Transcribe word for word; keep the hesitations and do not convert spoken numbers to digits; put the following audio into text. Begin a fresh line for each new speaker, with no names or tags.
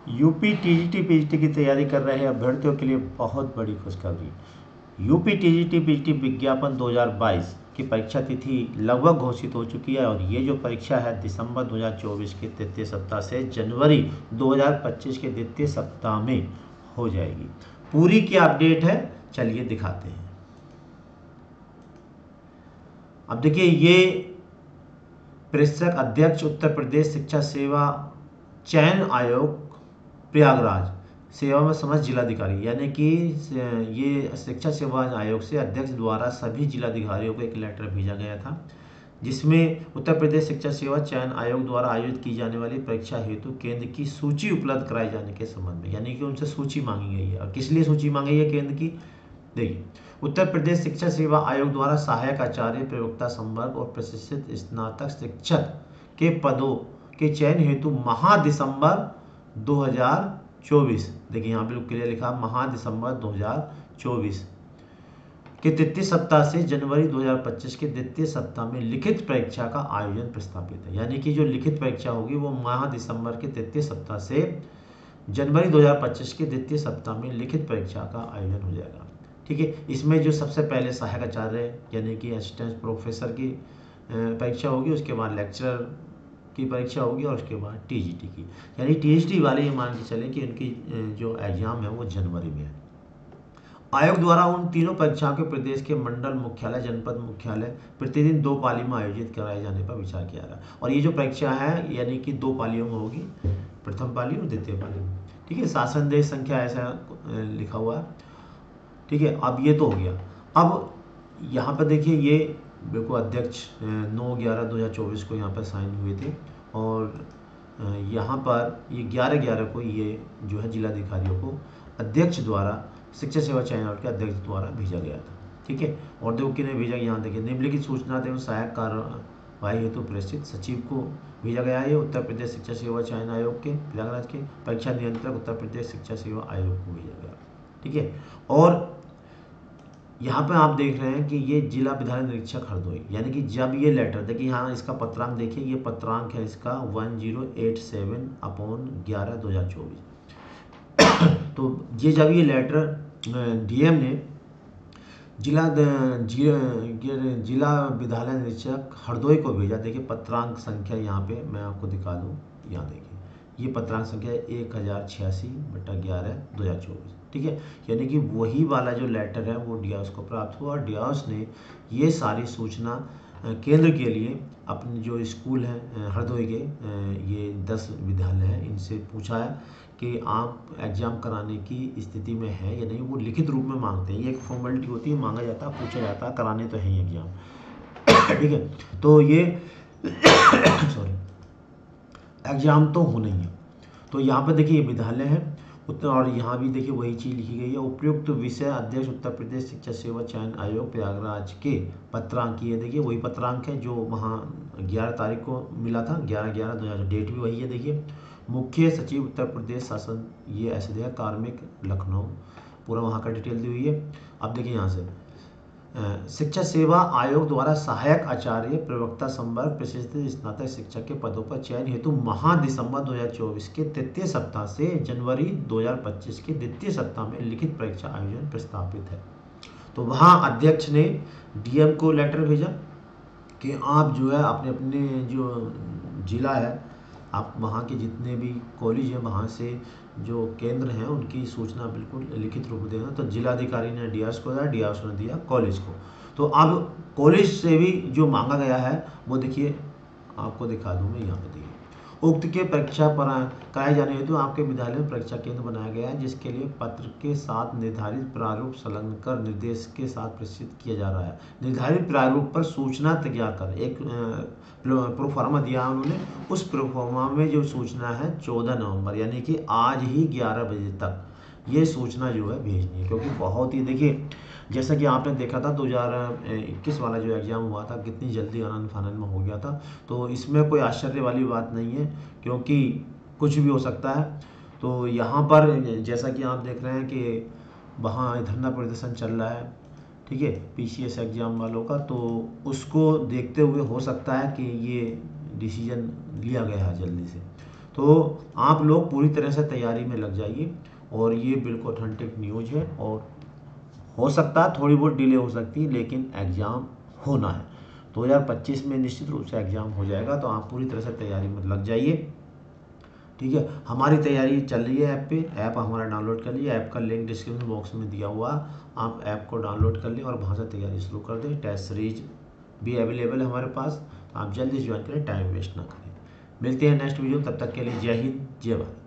UP TGT PGT की तैयारी कर रहे अभ्यर्थियों के लिए बहुत बड़ी खुशखबरी। यूपी टीजीटी पीजीटी विज्ञापन दो हज़ार बाईस की परीक्षा तिथि लगभग घोषित हो चुकी है और ये जो परीक्षा है दिसंबर दो हज़ार चौबीस के तृतीय सप्ताह से जनवरी दो हज़ार पच्चीस के द्वितीय सप्ताह में हो जाएगी। पूरी क्या अपडेट है, चलिए दिखाते हैं। अब देखिए, ये प्रेक्षक अध्यक्ष उत्तर प्रदेश शिक्षा सेवा चयन आयोग प्रयागराज सेवा में समस्त जिलाधिकारी, यानी कि ये शिक्षा सेवा आयोग से अध्यक्ष द्वारा सभी जिलाधिकारियों को एक लेटर भेजा गया था, जिसमें उत्तर प्रदेश शिक्षा सेवा चयन आयोग द्वारा आयोजित की जाने वाली परीक्षा हेतु केंद्र की सूची उपलब्ध कराए जाने के संबंध में, यानी कि उनसे सूची मांगी गई है। और किस लिए सूची मांगी है केंद्र की? देखिए, उत्तर प्रदेश शिक्षा सेवा आयोग द्वारा सहायक आचार्य, प्रवक्ता संवर्ग और प्रशिक्षित स्नातक शिक्षक के पदों के चयन हेतु महा दिसंबर दो हज़ार चौबीस, देखिए यहाँ पे क्लियर लिखा महा दिसंबर दो हज़ार चौबीस के तृतीय सप्ताह से जनवरी दो हज़ार पच्चीस के द्वितीय सप्ताह में लिखित परीक्षा का आयोजन प्रस्तावित है। यानी कि जो लिखित परीक्षा होगी वो माह दिसंबर के तृतीय सप्ताह से जनवरी दो हज़ार पच्चीस के द्वितीय सप्ताह में लिखित परीक्षा का आयोजन हो जाएगा। ठीक है, इसमें जो सबसे पहले सहायक आचार्य यानी कि असिस्टेंट प्रोफेसर की परीक्षा होगी, उसके बाद लेक्चरर की परीक्षा होगी और उसके बाद टीजीटी की, यानी टीजीटी वाले ये मान के चलें कि उनकी जो एग्जाम है वो जनवरी में है। आयोग द्वारा उन तीनों परीक्षाओं के प्रदेश के मंडल मुख्यालय, जनपद मुख्यालय प्रतिदिन दो पाली में आयोजित कराए जाने पर विचार किया गया। और ये जो परीक्षा है यानी कि दो पालियों में होगी, प्रथम पाली और द्वितीय पाली में। ठीक है, शासन देश संख्या ऐसा लिखा हुआ है। ठीक है, अब ये तो हो गया। अब यहाँ पर देखिए, ये बिल्कुल अध्यक्ष नौ ग्यारह दो हज़ार चौबीस को यहाँ पर साइन हुए थे और यहाँ पर ये ग्यारह ग्यारह को ये जो है जिलाधिकारियों को अध्यक्ष द्वारा शिक्षा सेवा चयन आयोग के अध्यक्ष द्वारा भेजा गया था। ठीक है, और देखो किन्हें भेजा, यहाँ देखिए निम्नलिखित सूचना एवं सहायक कार्यवाही हेतु प्रेषित सचिव को भेजा गया है। उत्तर प्रदेश शिक्षा सेवा चयन आयोग के प्रयागराज के परीक्षा नियंत्रक उत्तर प्रदेश शिक्षा सेवा आयोग को भेजा गया। ठीक है, और यहाँ पे आप देख रहे हैं कि ये जिला विधान निरीक्षक हरदोई, यानी कि जब ये लेटर देखिए, यहाँ इसका पत्रांक देखिए, ये पत्रांक है इसका one zero eight seven upon ग्यारह दो हज़ार चौबीस। तो ये जब ये लेटर डीएम ने जिला जिला विधालय निरीक्षक हरदोई को भेजा, देखिए पत्रांक संख्या यहाँ पे मैं आपको दिखा दूँ, यहाँ देखिए ये पत्रांक संख्या है एक हज़ार छियासी बटा ग्यारह दो हज़ार चौबीस। ठीक है, यानी कि वही वाला जो लेटर है वो डियास को प्राप्त हुआ और डियास ने ये सारी सूचना केंद्र के लिए अपने जो स्कूल हैं हरदोई के, ये दस विद्यालय हैं, इनसे पूछा है कि आप एग्ज़ाम कराने की स्थिति में है या नहीं। वो लिखित रूप में मांगते हैं, ये एक फॉर्मेलिटी होती है, मांगा जाता है, पूछा जाता है, कराने तो हैं एग्ज़ाम। ठीक है, तो ये सॉरी एग्ज़ाम तो होना ही है। तो यहाँ पर देखिए ये विद्यालय है उत्तर, और यहाँ भी देखिए वही चीज़ लिखी गई है। उपयुक्त विषय अध्यक्ष उत्तर प्रदेश शिक्षा सेवा चयन आयोग प्रयागराज के पत्रांक की है, देखिए वही पत्रांक है जो वहाँ ग्यारह तारीख को मिला था, ग्यारह ग्यारह दो हज़ार, डेट भी वही है। देखिए मुख्य सचिव उत्तर प्रदेश शासन, ये ऐसे दिया कार्मिक लखनऊ, पूरा वहाँ का डिटेल दी हुई है। अब देखिए यहाँ से शिक्षा सेवा आयोग द्वारा सहायक आचार्य, प्रवक्ता संवर्ग, प्रशिक्षित स्नातक शिक्षक के पदों पर चयन हेतु महा दिसंबर दो हज़ार चौबीस के तृतीय सप्ताह से जनवरी दो हज़ार पच्चीस के द्वितीय सप्ताह में लिखित परीक्षा आयोजन प्रस्तावित है। तो वहाँ अध्यक्ष ने डीएम को लेटर भेजा कि आप जो है अपने अपने जो जिला है, आप वहाँ के जितने भी कॉलेज हैं वहाँ से जो केंद्र हैं उनकी सूचना बिल्कुल लिखित रूप में देना। तो जिलाधिकारी ने डीआरएस को दिया, डीआरएस ने दिया कॉलेज को। तो अब कॉलेज से भी जो मांगा गया है वो देखिए आपको दिखा दूँ मैं, यहाँ पे देखिए उक्त के परीक्षा पर कराए जाने हेतु आपके विद्यालय में परीक्षा केंद्र बनाया गया है, जिसके लिए पत्र के साथ निर्धारित प्रारूप संलग्न कर निर्देश के साथ प्रस्तुत किया जा रहा है। निर्धारित प्रारूप पर सूचना तैयार कर एक प्रोफार्मा दिया उन्होंने, उस प्रोफार्मा में जो सूचना है चौदह नवंबर यानी कि आज ही ग्यारह बजे तक ये सूचना जो है भेजनी है। क्योंकि बहुत ही देखिए, जैसा कि आपने देखा था दो हज़ार इक्कीस वाला जो एग्ज़ाम हुआ था कितनी जल्दी आनन फानन में हो गया था, तो इसमें कोई आश्चर्य वाली बात नहीं है क्योंकि कुछ भी हो सकता है। तो यहाँ पर जैसा कि आप देख रहे हैं कि वहाँ धरना प्रदर्शन चल रहा है, ठीक है, पीसीएस एग्ज़ाम वालों का, तो उसको देखते हुए हो सकता है कि ये डिसीजन लिया गया है जल्दी से। तो आप लोग पूरी तरह से तैयारी में लग जाइए, और ये बिल्कुल ऑथेंटिक न्यूज़ है, और हो सकता है थोड़ी बहुत डिले हो सकती है, लेकिन एग्ज़ाम होना है। दो हज़ार पच्चीस में निश्चित रूप से एग्ज़ाम हो जाएगा, तो आप पूरी तरह से तैयारी में लग जाइए। ठीक है, हमारी तैयारी चल रही है ऐप पे, ऐप हमारा डाउनलोड कर लिए, ऐप का लिंक डिस्क्रिप्शन बॉक्स में दिया हुआ, आप ऐप को डाउनलोड कर लें और वहाँ से तैयारी शुरू कर दें। टेस्ट सीरीज भी अवेलेबल है हमारे पास, तो आप जल्दी से ज्वाइन करें, टाइम वेस्ट ना करें। मिलते हैं नेक्स्ट वीडियो, तब तक के लिए जय हिंद, जय भारत।